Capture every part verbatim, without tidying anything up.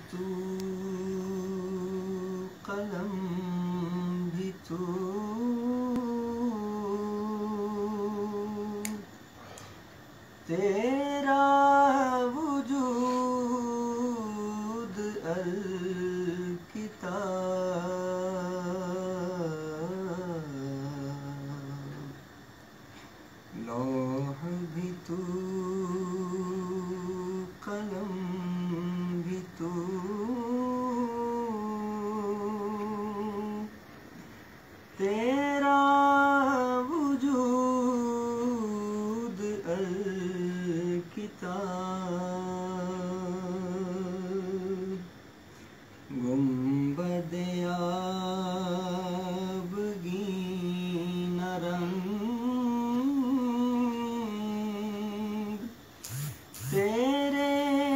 तू, कलम भी तू, तेरा वजूद अल किताब, लौह भी तू, कलम भी तू, तेरा वजूद अल किताब, गुंबद आबगीन रंग, तेरे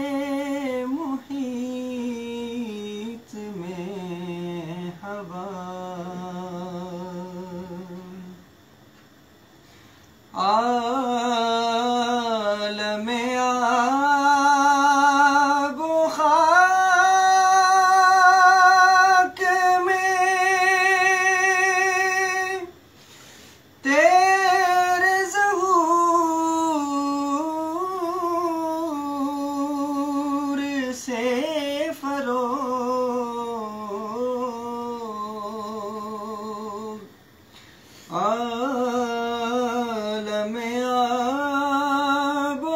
मुहीत में हवा, आलमे आबो खाक में तेरे ज़हूर से फरोग, आलमे आबो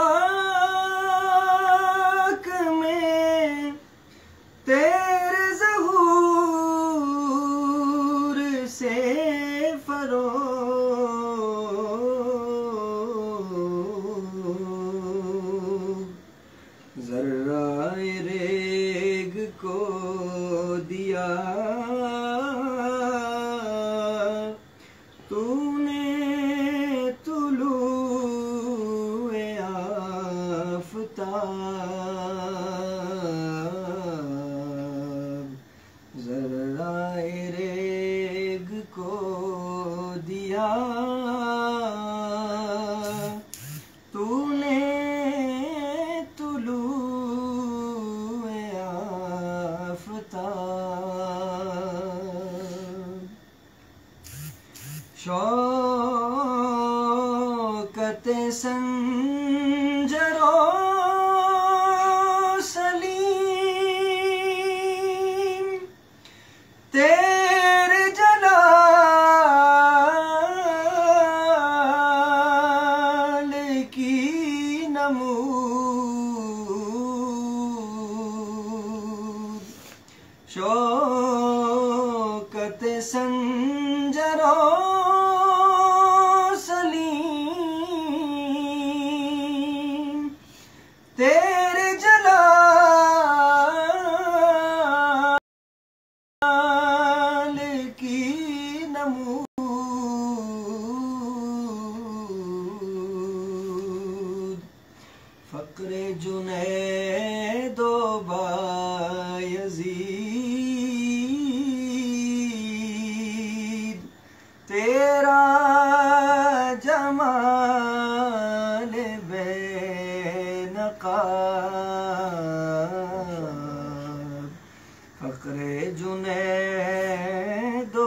खाक में तेरे ज़हूर से फरोग, ज़र्राए रेग को दिया तूने, तुलूए आफ़ताब, ज़र्राए रेग को दिया तूने, तुलूए आफ़ताब, शौकत संजरो सलीम, तेरे जलाल की नमूद, शौकत संजरो सलीम, तेरे जलाल की नमूद, फ़क्रे जुनैदो बायज़ीद, तेरा जमाल बेनकाब, फ़क्रे जुनैदो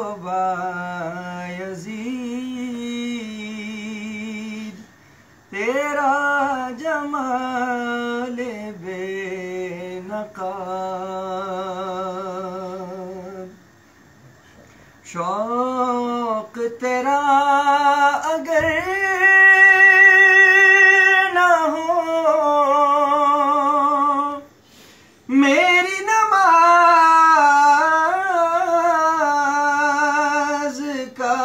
बायज़ीद, तेरा जमाल बेनकाब, शौक तेरा अगर ना हो मेरी नमाज का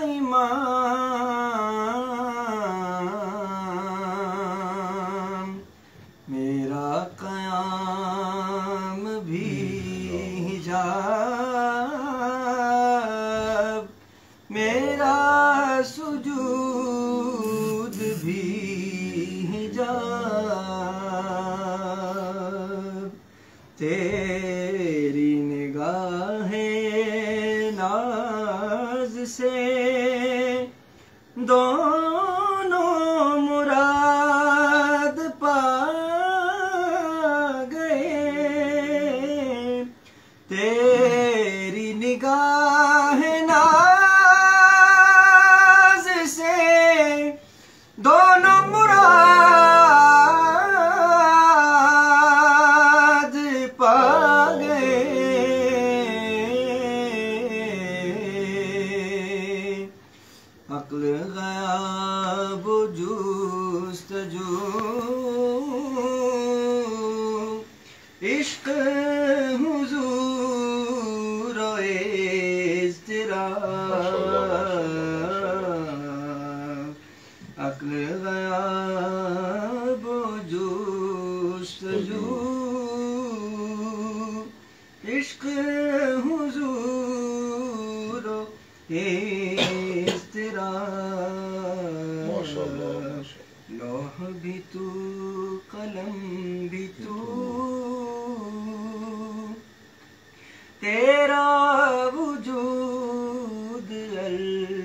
इमाम, मेरा क़याम भी हिजाब, मेरा सुजूद भी हिजाब, तेरी निगाहें नाज से दोनों मुराद पा गए, वजूद इश्क हुजूर इज़्तिराब अक्ल ग़याब जुस्तजू इश्क हुजूर इज़्तिराब लौह भी तू कलम भी तू तेरा वजूद अल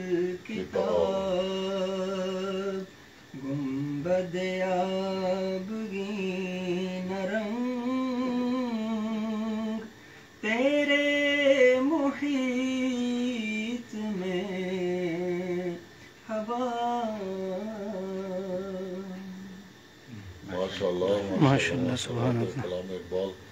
किताब गुंबद आबगी नरंग तेरे मुहीत में हवा। माशाअल्लाह माशाअल्लाह सुभान अल्लाह। कलाम इकबाल